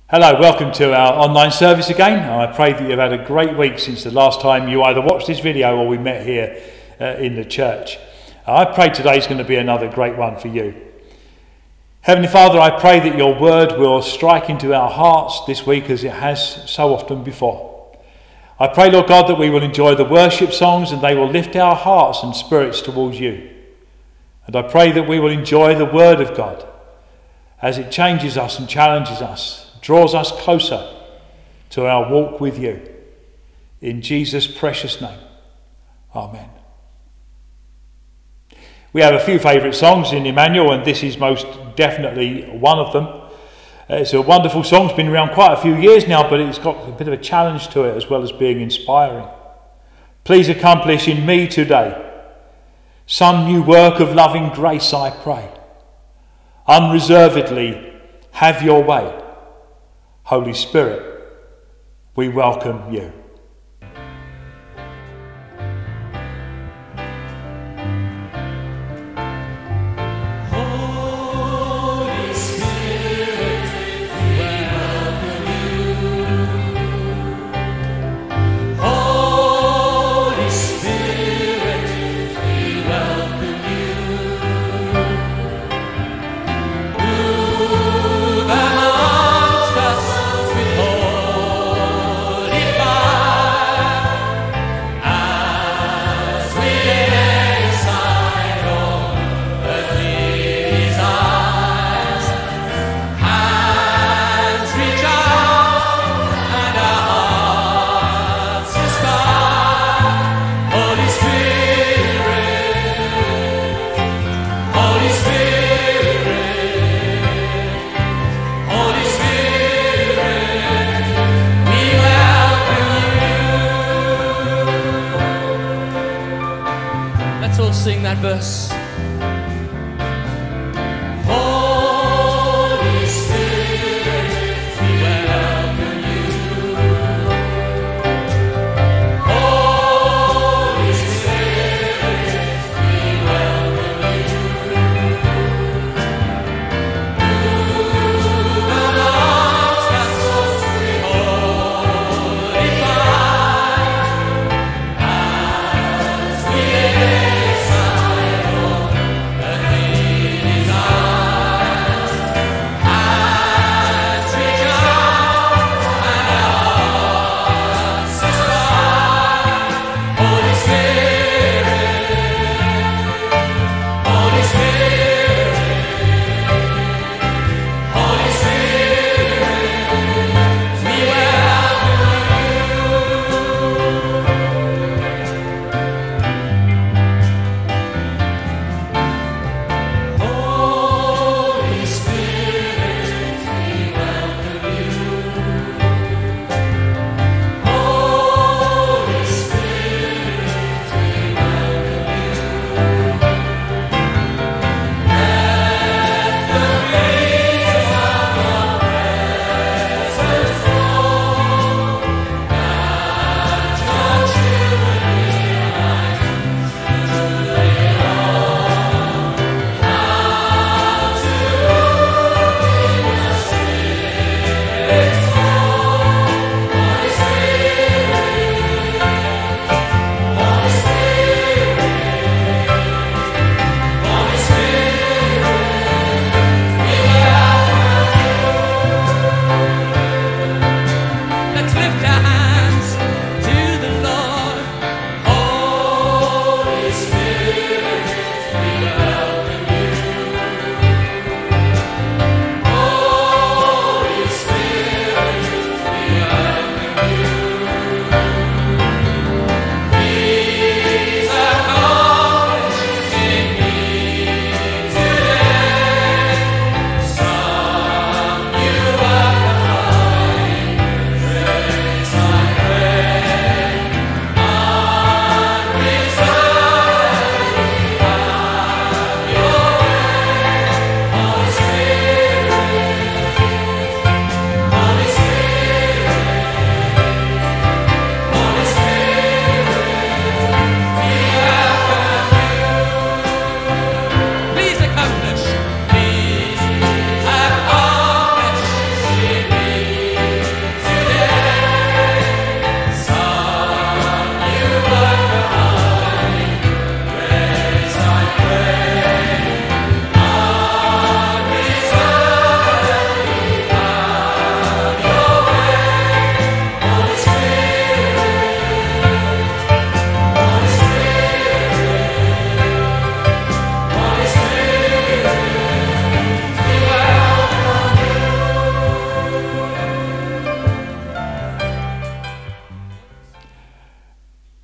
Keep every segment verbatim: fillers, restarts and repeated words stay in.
Hello, welcome to our online service again. I pray that you've had a great week since the last time you either watched this video or we met here uh, in the church. I pray today's going to be another great one for you. Heavenly Father, I pray that your word will strike into our hearts this week as it has so often before. I pray, Lord God, that we will enjoy the worship songs and they will lift our hearts and spirits towards you. And I pray that we will enjoy the word of God as it changes us and challenges us, draws us closer to our walk with you. In Jesus' precious name, amen. We have a few favourite songs in Emmanuel, and this is most definitely one of them. It's a wonderful song, it's been around quite a few years now, but it's got a bit of a challenge to it as well as being inspiring. Please accomplish in me today some new work of loving grace, I pray. Unreservedly have your way. Holy Spirit, we welcome you. Holy Spirit, we welcome you. Holy Spirit, we welcome you. Move amongst us. Let's all sing that verse. Holy Spirit, we welcome you. Holy Spirit, we welcome you. Move amongst us, holy fire, as we lay aside all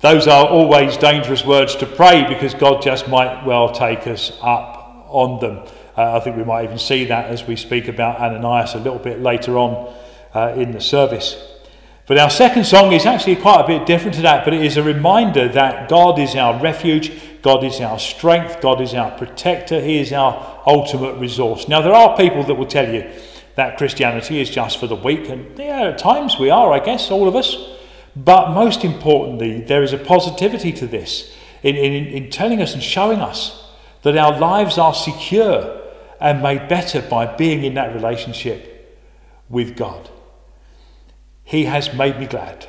Those are always dangerous words to pray, because God just might well take us up on them. Uh, I think we might even see that as we speak about Ananias a little bit later on uh, in the service. But our second song is actually quite a bit different to that, but it is a reminder that God is our refuge, God is our strength, God is our protector, He is our ultimate resource. Now, there are people that will tell you that Christianity is just for the weak, and yeah, at times we are, I guess, all of us. But most importantly, there is a positivity to this in, in, in telling us and showing us that our lives are secure and made better by being in that relationship with God. He has made me glad.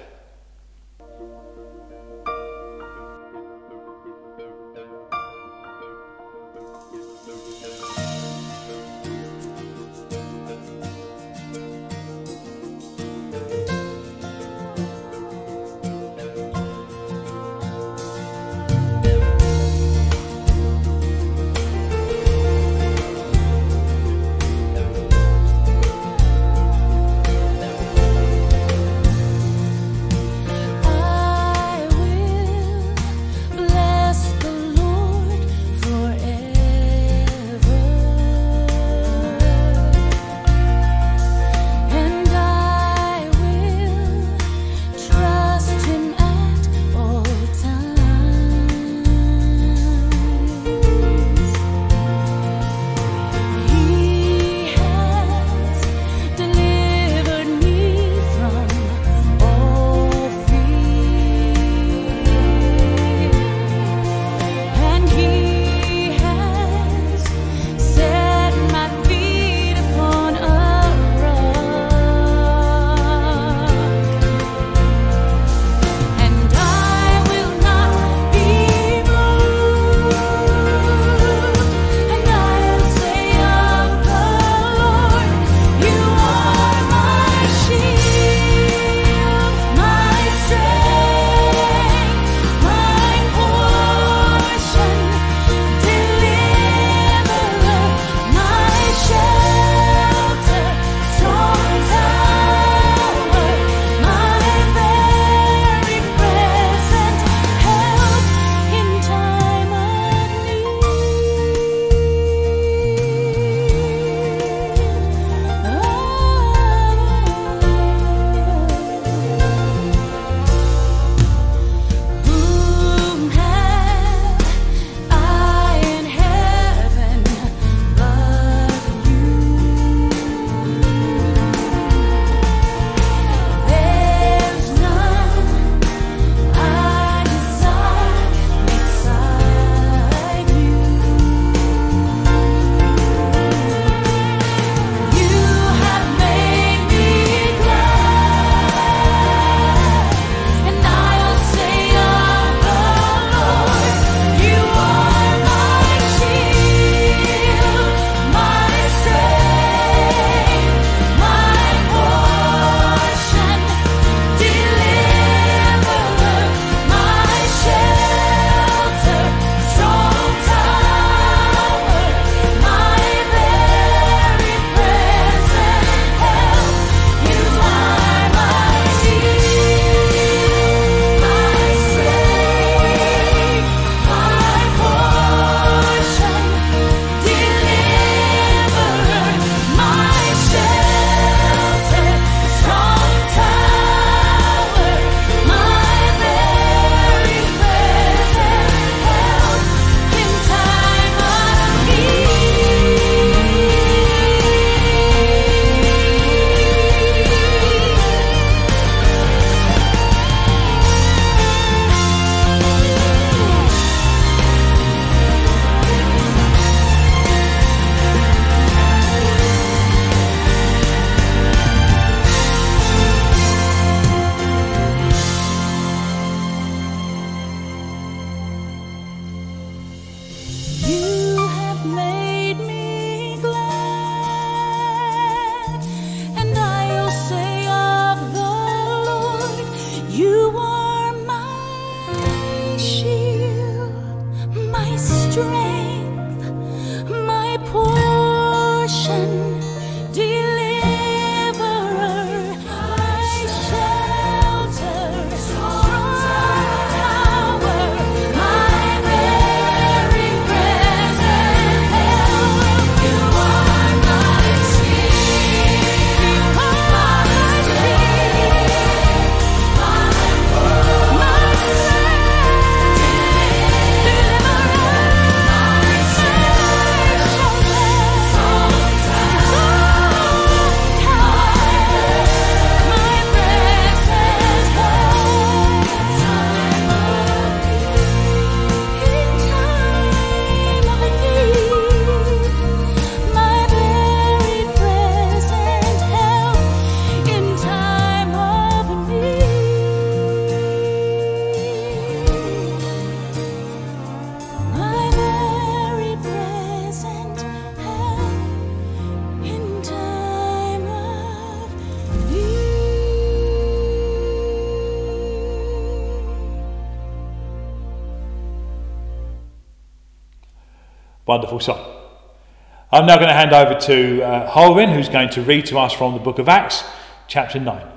Wonderful song. I'm now going to hand over to uh, Holwyn, who's going to read to us from the book of Acts, chapter nine.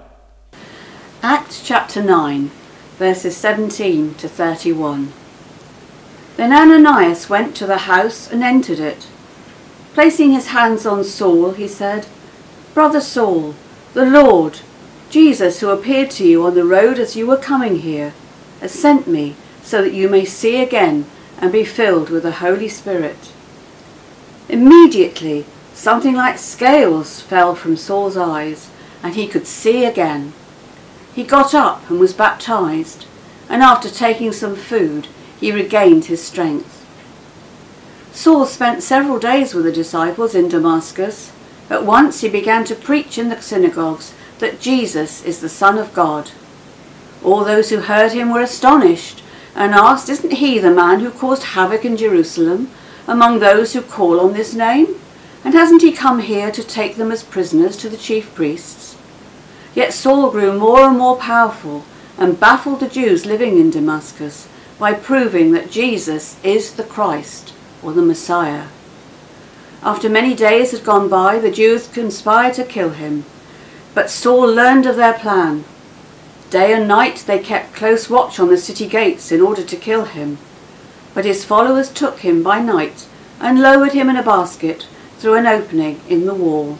Acts chapter nine, verses seventeen to thirty-one. Then Ananias went to the house and entered it. Placing his hands on Saul, he said, "Brother Saul, the Lord, Jesus, who appeared to you on the road as you were coming here, has sent me so that you may see again and be filled with the Holy Spirit." Immediately, something like scales fell from Saul's eyes, and he could see again. He got up and was baptized, and after taking some food, he regained his strength. Saul spent several days with the disciples in Damascus. At once he began to preach in the synagogues that Jesus is the Son of God. All those who heard him were astonished and asked, "Isn't he the man who caused havoc in Jerusalem among those who call on this name? And hasn't he come here to take them as prisoners to the chief priests?" Yet Saul grew more and more powerful and baffled the Jews living in Damascus by proving that Jesus is the Christ, or the Messiah. After many days had gone by, the Jews conspired to kill him, but Saul learned of their plan. Day and night they kept close watch on the city gates in order to kill him. But his followers took him by night and lowered him in a basket through an opening in the wall.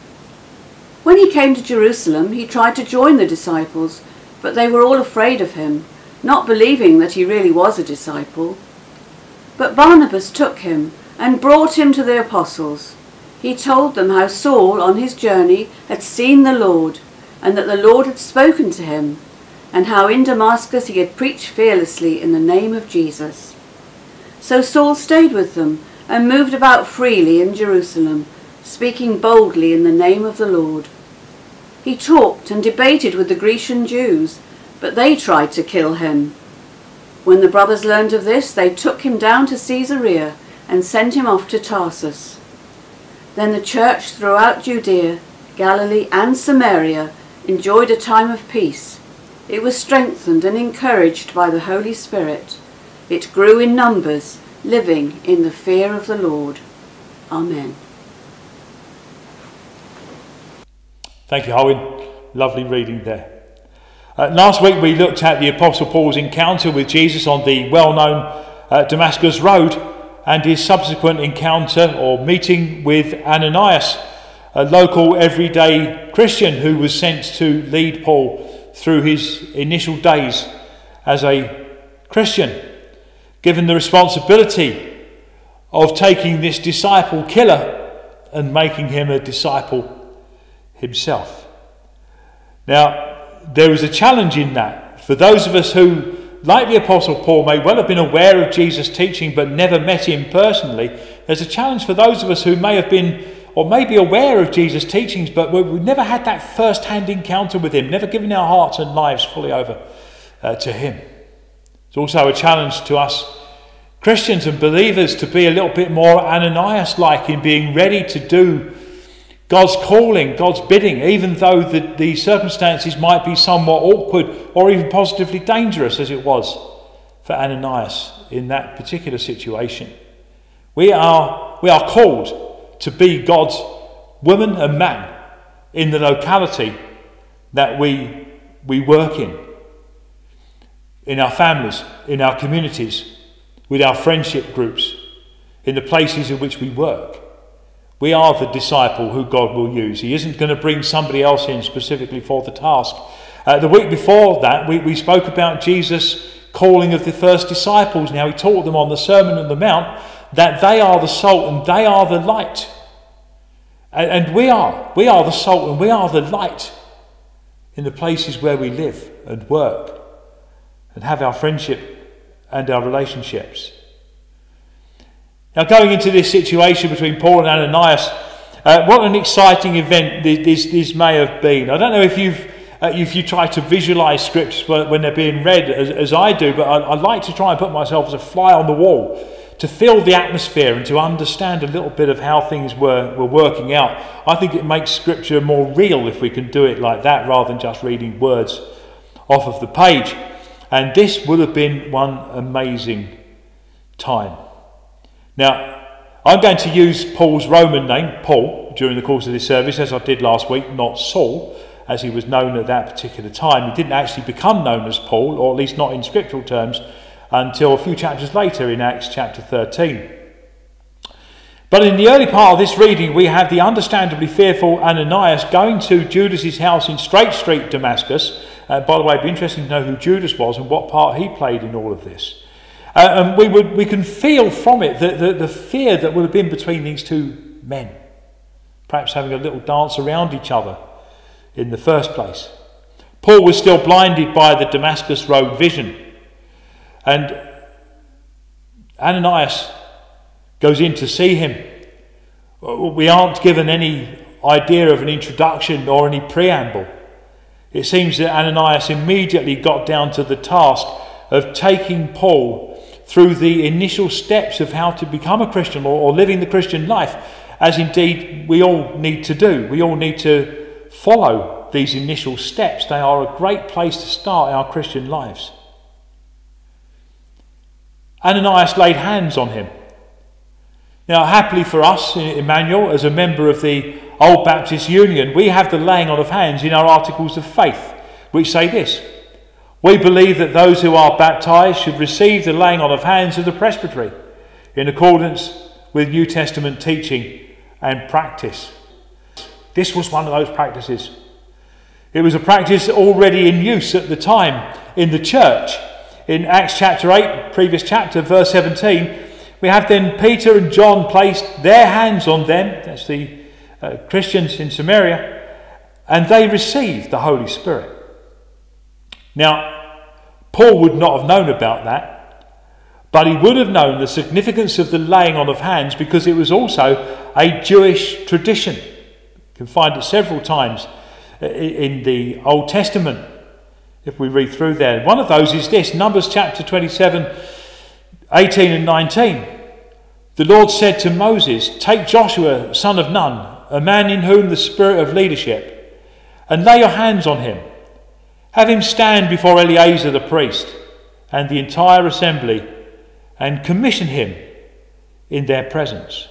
When he came to Jerusalem, he tried to join the disciples, but they were all afraid of him, not believing that he really was a disciple. But Barnabas took him and brought him to the apostles. He told them how Saul, on his journey, had seen the Lord, and that the Lord had spoken to him, and how in Damascus he had preached fearlessly in the name of Jesus. So Saul stayed with them and moved about freely in Jerusalem, speaking boldly in the name of the Lord. He talked and debated with the Grecian Jews, but they tried to kill him. When the brothers learned of this, they took him down to Caesarea and sent him off to Tarsus. Then the church throughout Judea, Galilee and Samaria enjoyed a time of peace. It was strengthened and encouraged by the Holy Spirit. It grew in numbers, living in the fear of the Lord. Amen. Thank you, Holwyn. Lovely reading there. Uh, last week we looked at the Apostle Paul's encounter with Jesus on the well-known uh, Damascus road and his subsequent encounter or meeting with Ananias, a local everyday Christian who was sent to lead Paul through his initial days as a Christian, given the responsibility of taking this disciple killer and making him a disciple himself. Now, there is a challenge in that for those of us who, like the Apostle Paul, may well have been aware of Jesus' teaching but never met him personally. There's a challenge for those of us who may have been or may be aware of Jesus' teachings but we've never had that first-hand encounter with him, never given our hearts and lives fully over uh, to him. It's also a challenge to us Christians and believers to be a little bit more Ananias-like in being ready to do God's calling, God's bidding, even though the, the circumstances might be somewhat awkward or even positively dangerous, as it was for Ananias in that particular situation. We are, we are called to be God's woman and man in the locality that we, we work in, in our families, in our communities, with our friendship groups, in the places in which we work. We are the disciple who God will use. He isn't going to bring somebody else in specifically for the task. Uh, the week before that, we, we spoke about Jesus' calling of the first disciples. Now, he taught them on the Sermon on the Mount that they are the salt and they are the light. And, and we are. We are the salt and we are the light in the places where we live and work and have our friendship and our relationships. Now, going into this situation between Paul and Ananias, uh, what an exciting event this, this may have been. I don't know if you've uh, if you try to visualise scripts when they're being read, as, as I do, but I, I like to try and put myself as a fly on the wall to feel the atmosphere and to understand a little bit of how things were, were working out. I think it makes scripture more real if we can do it like that rather than just reading words off of the page. And this would have been one amazing time. Now, I'm going to use Paul's Roman name, Paul, during the course of this service, as I did last week, not Saul, as he was known at that particular time. He didn't actually become known as Paul, or at least not in scriptural terms, until a few chapters later in Acts chapter thirteen. But in the early part of this reading, we have the understandably fearful Ananias going to Judas's house in Straight Street, Damascus. Uh, by the way, it'd be interesting to know who Judas was and what part he played in all of this. Uh, and we would we can feel from it the, the, the fear that would have been between these two men, perhaps having a little dance around each other in the first place. Paul was still blinded by the Damascus road vision, and Ananias goes in to see him. We aren't given any idea of an introduction or any preamble. It seems that Ananias immediately got down to the task of taking Paul through the initial steps of how to become a Christian, or, or living the Christian life, as indeed we all need to do. We all need to follow these initial steps. They are a great place to start our Christian lives. Ananias laid hands on him. Now, happily for us, Emmanuel, as a member of the Old Baptist Union, we have the laying on of hands in our articles of faith, which say this: we believe that those who are baptized should receive the laying on of hands of the presbytery in accordance with New Testament teaching and practice. This was one of those practices. It was a practice already in use at the time in the church. In Acts chapter eight, previous chapter, verse seventeen, we have then Peter and John placed their hands on them, that's the uh, Christians in Samaria, and they received the Holy Spirit. Now, Paul would not have known about that, but he would have known the significance of the laying on of hands because it was also a Jewish tradition. You can find it several times in the Old Testament if we read through there. One of those is this, Numbers chapter twenty-seven, eighteen and nineteen. The Lord said to Moses, "Take Joshua, son of Nun, a man in whom the spirit of leadership, and lay your hands on him. Have him stand before Eleazar the priest and the entire assembly, and commission him in their presence."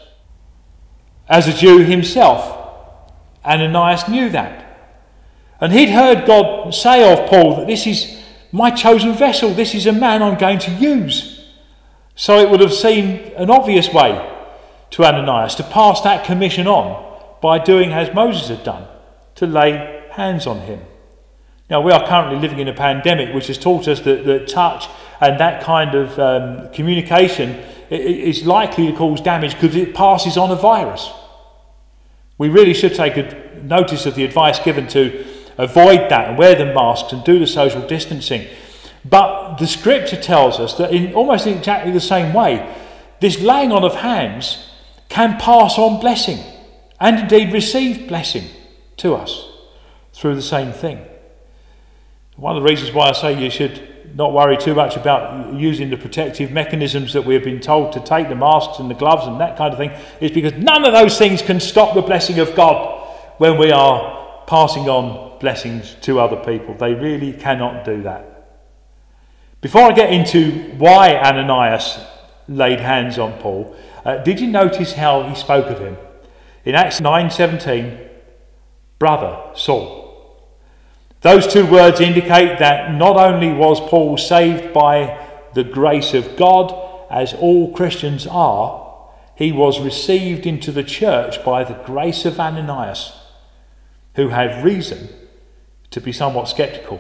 As a Jew himself, Ananias knew that. And he'd heard God say of Paul that this is my chosen vessel, this is a man I'm going to use. So it would have seemed an obvious way to Ananias to pass that commission on by doing as Moses had done, to lay hands on him. Now, we are currently living in a pandemic which has taught us that, that touch and that kind of um, communication is likely to cause damage because it passes on a virus. We really should take a notice of the advice given to avoid that and wear the masks and do the social distancing. But the scripture tells us that in almost exactly the same way, this laying on of hands can pass on blessing and indeed receive blessing to us through the same thing. One of the reasons why I say you should not worry too much about using the protective mechanisms that we've been told to take, the masks and the gloves and that kind of thing, is because none of those things can stop the blessing of God when we are passing on blessings to other people. They really cannot do that. Before I get into why Ananias laid hands on Paul, uh, did you notice how he spoke of him? In Acts nine seventeen, brother Saul. Those two words indicate that not only was Paul saved by the grace of God, as all Christians are, he was received into the church by the grace of Ananias, who had reason to be somewhat sceptical.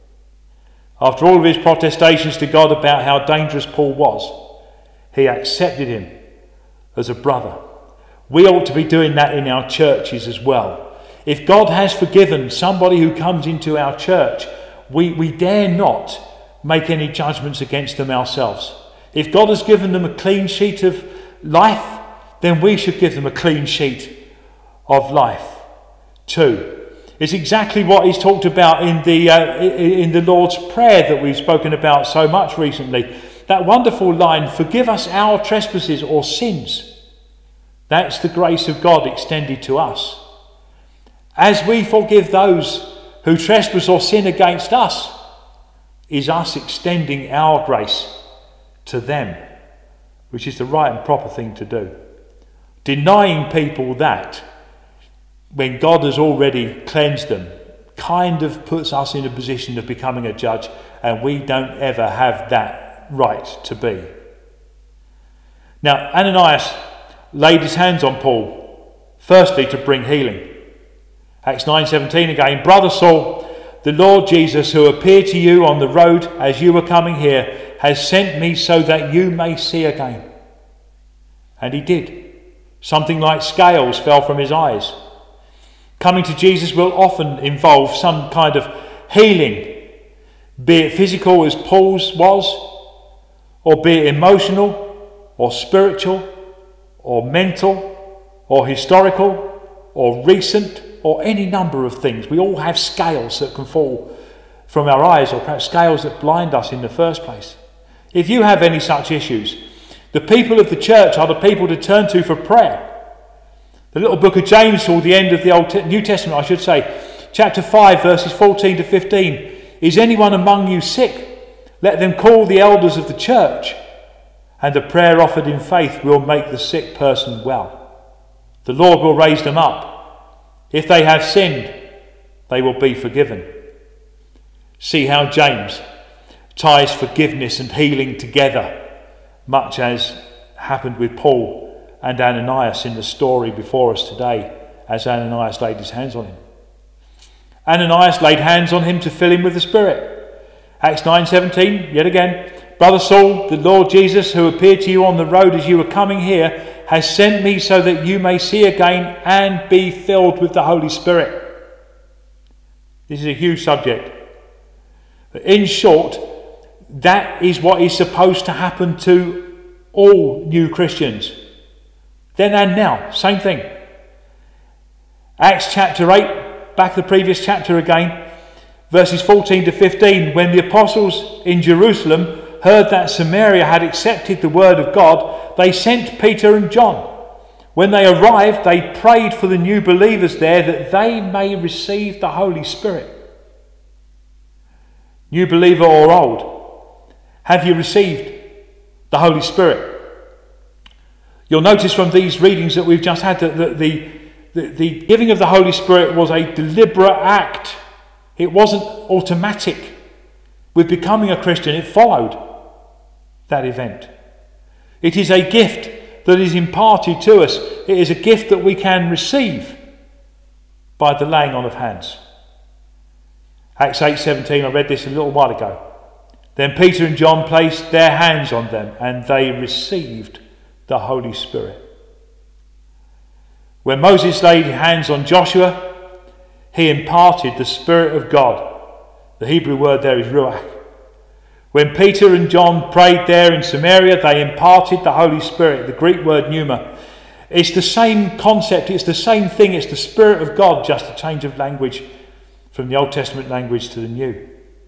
After all of his protestations to God about how dangerous Paul was, he accepted him as a brother. We ought to be doing that in our churches as well. If God has forgiven somebody who comes into our church, we, we dare not make any judgments against them ourselves. If God has given them a clean sheet of life, then we should give them a clean sheet of life too. It's exactly what he's talked about in the, uh, in the Lord's Prayer that we've spoken about so much recently. That wonderful line, "Forgive us our trespasses or sins." That's the grace of God extended to us. As we forgive those who trespass or sin against us, is us extending our grace to them, which is the right and proper thing to do. Denying people that, when God has already cleansed them, kind of puts us in a position of becoming a judge, and we don't ever have that right to be. Now, Ananias laid his hands on Paul, firstly to bring healing. Acts nine seventeen again, Brother Saul, the Lord Jesus, who appeared to you on the road as you were coming here, has sent me so that you may see again. And he did. Something like scales fell from his eyes. Coming to Jesus will often involve some kind of healing, be it physical as Paul's was, or be it emotional, or spiritual, or mental, or historical, or recent, or any number of things. We all have scales that can fall from our eyes, or perhaps scales that blind us in the first place. If you have any such issues, the people of the church are the people to turn to for prayer. The little book of James, toward the end of the Old New Testament, I should say, chapter five, verses fourteen to fifteen, is anyone among you sick? Let them call the elders of the church, and the prayer offered in faith will make the sick person well. The Lord will raise them up. If they have sinned, they will be forgiven. See how James ties forgiveness and healing together, much as happened with Paul and Ananias in the story before us today, as Ananias laid his hands on him. Ananias laid hands on him to fill him with the Spirit. Acts nine seventeen, yet again, Brother Saul, the Lord Jesus, who appeared to you on the road as you were coming here, has sent me so that you may see again and be filled with the Holy Spirit. This is a huge subject. But in short, that is what is supposed to happen to all new Christians. Then and now, same thing. Acts chapter eight, back to the previous chapter again, verses fourteen to fifteen, when the apostles in Jerusalem heard that Samaria had accepted the word of God, they sent Peter and John. When they arrived, they prayed for the new believers there that they may receive the Holy Spirit. New believer or old, have you received the Holy Spirit? You'll notice from these readings that we've just had that the, the, the, the giving of the Holy Spirit was a deliberate act. It wasn't automatic. With becoming a Christian, it followed that event. It is a gift that is imparted to us. It is a gift that we can receive by the laying on of hands. Acts eight seventeen, I read this a little while ago. Then Peter and John placed their hands on them and they received the Holy Spirit. When Moses laid hands on Joshua, he imparted the Spirit of God. The Hebrew word there is ruach. When Peter and John prayed there in Samaria, they imparted the Holy Spirit, the Greek word pneuma. It's the same concept, it's the same thing, it's the Spirit of God, just a change of language from the Old Testament language to the New.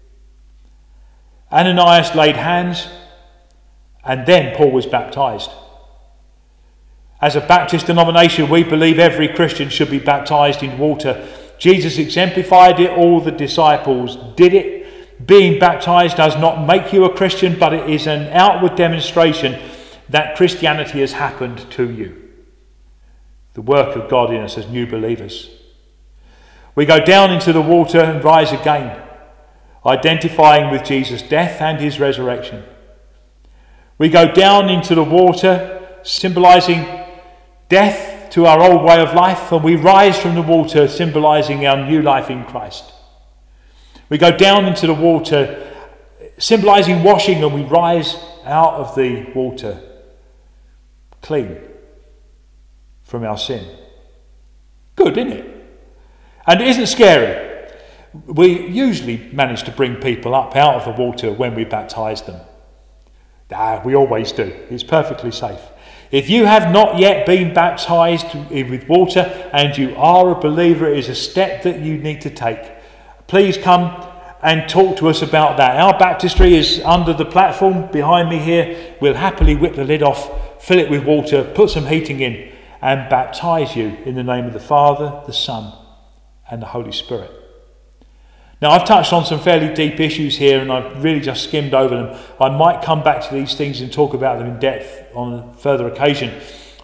Ananias laid hands, and then Paul was baptized. As a Baptist denomination, we believe every Christian should be baptized in water. Jesus exemplified it, all the disciples did it. Being baptized does not make you a Christian, but it is an outward demonstration that Christianity has happened to you. The work of God in us as new believers. We go down into the water and rise again, identifying with Jesus' death and his resurrection. We go down into the water, symbolizing death to our old way of life, and we rise from the water, symbolizing our new life in Christ. We go down into the water, symbolizing washing, and we rise out of the water clean from our sin. Good, isn't it? And it isn't scary. We usually manage to bring people up out of the water when we baptize them. Ah, we always do. It's perfectly safe. If you have not yet been baptized with water and you are a believer, it is a step that you need to take. Please come and talk to us about that. Our baptistry is under the platform behind me here. We'll happily whip the lid off, fill it with water, put some heating in, and baptize you in the name of the Father, the Son, and the Holy Spirit. Now, I've touched on some fairly deep issues here and I've really just skimmed over them. I might come back to these things and talk about them in depth on a further occasion.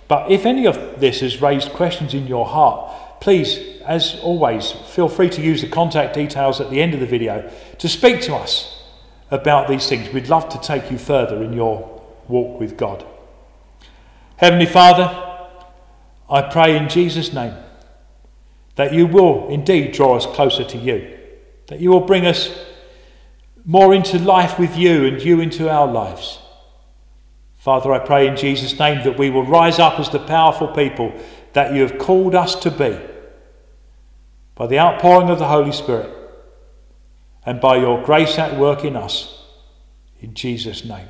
But if any of this has raised questions in your heart, please, as always, feel free to use the contact details at the end of the video to speak to us about these things. We'd love to take you further in your walk with God. Heavenly Father, I pray in Jesus' name that you will indeed draw us closer to you, that you will bring us more into life with you and you into our lives. Father, I pray in Jesus' name that we will rise up as the powerful people that you have called us to be by the outpouring of the Holy Spirit and by your grace at work in us. In Jesus' name.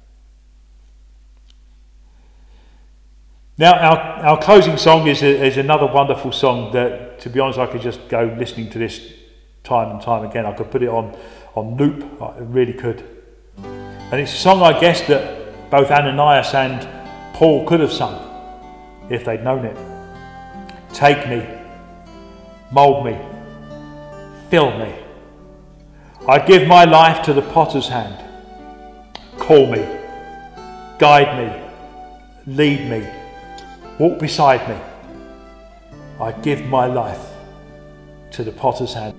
Now, our, our closing song is, a, is another wonderful song that, to be honest, I could just go listening to this time and time again. I could put it on, on loop. I really could. And it's a song, I guess, that both Ananias and Paul could have sung if they'd known it. Take me, mould me, fill me. I give my life to the potter's hand. Call me, guide me, lead me, walk beside me. I give my life to the potter's hand.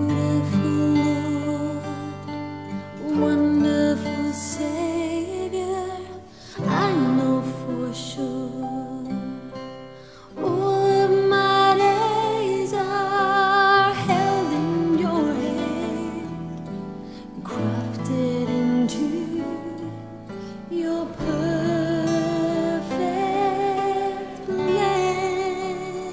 Beautiful Lord, wonderful Savior, I know for sure all of my days are held in your hand, crafted into your perfect plan.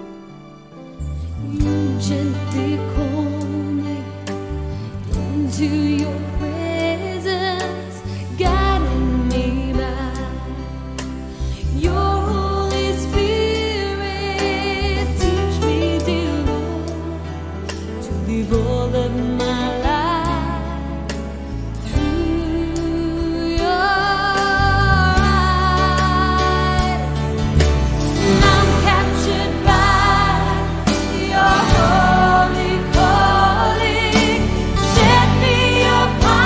You gently call me into your presence, guiding me by your Holy Spirit. Teach me, dear Lord, to live all of my life through your eyes. I'm captured by your holy calling. Set me apart.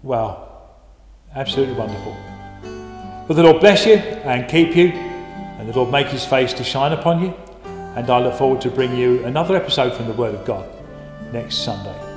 Well, absolutely wonderful. But the Lord bless you and keep you, and the Lord make his face to shine upon you. And I look forward to bringing you another episode from the Word of God next Sunday.